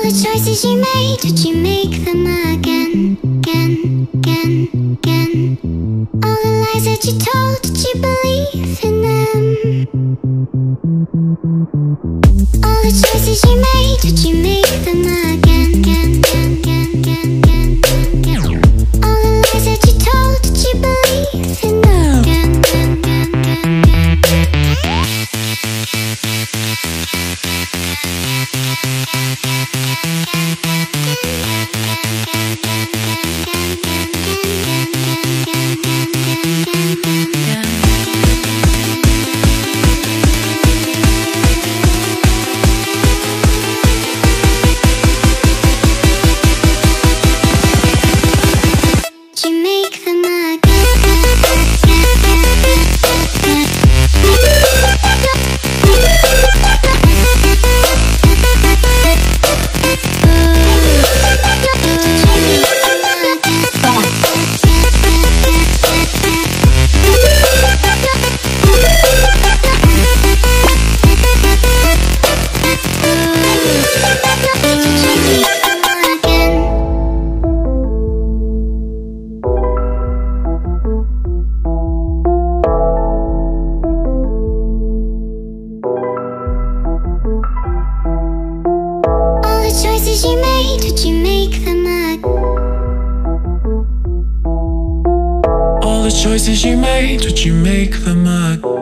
the choices you made, did you make them again, again, again, again? All the lies that you told, did you believe in them? All the choices you made, did you make them again, again, again, again, again, again? All the lies that you told, did you believe in them? Again, again, again, again, you made, did you make them again? All the choices you made, did you make them again?